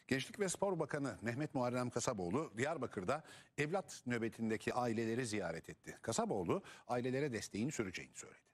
Gençlik ve Spor Bakanı Mehmet Muharrem Kasaboğlu Diyarbakır'da evlat nöbetindeki aileleri ziyaret etti. Kasaboğlu ailelere desteğini süreceğini söyledi.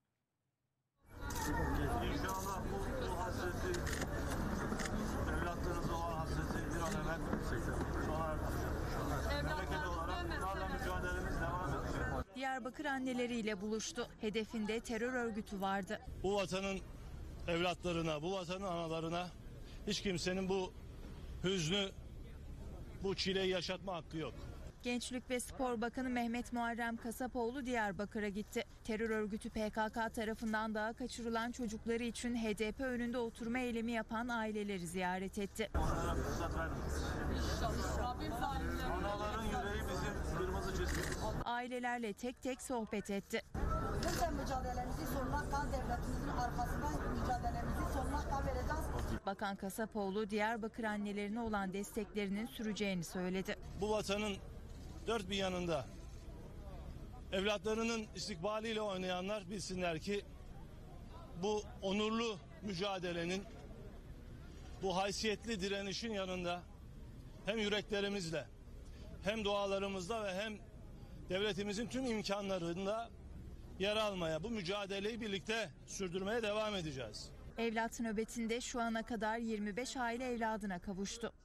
İnşallah bu hasreti, evlatlarınız olan hasreti bir an evvel sona erdireceğiz. Memleket olarak bunlarla mücadelemiz devam edecek. Diyarbakır anneleriyle buluştu. Hedefinde terör örgütü vardı. Bu vatanın evlatlarına, bu vatanın analarına hiç kimsenin bu hüznü, bu çileyi yaşatma hakkı yok. Gençlik ve Spor Bakanı Mehmet Muharrem Kasaboğlu Diyarbakır'a gitti. Terör örgütü PKK tarafından dağa kaçırılan çocukları için HDP önünde oturma eylemi yapan aileleri ziyaret etti. Onlara fırsat vermeyiz. Anaların yüreği bizim kırmızı çizgimiz. Ailelerle tek tek sohbet etti. Lütfen mücadelemizi sonuna kadar devletimizin arkasından mücadelemizi sonuna kadar vereceğiz. Bakan Kasaboğlu Diyarbakır annelerine olan desteklerinin süreceğini söyledi. Bu vatanın dört bir yanında evlatlarının istikbaliyle oynayanlar bilsinler ki bu onurlu mücadelenin, bu haysiyetli direnişin yanında hem yüreklerimizle hem dualarımızda ve hem devletimizin tüm imkanlarında yer almaya, bu mücadeleyi birlikte sürdürmeye devam edeceğiz. Evlat nöbetinde şu ana kadar 25 aile evladına kavuştu.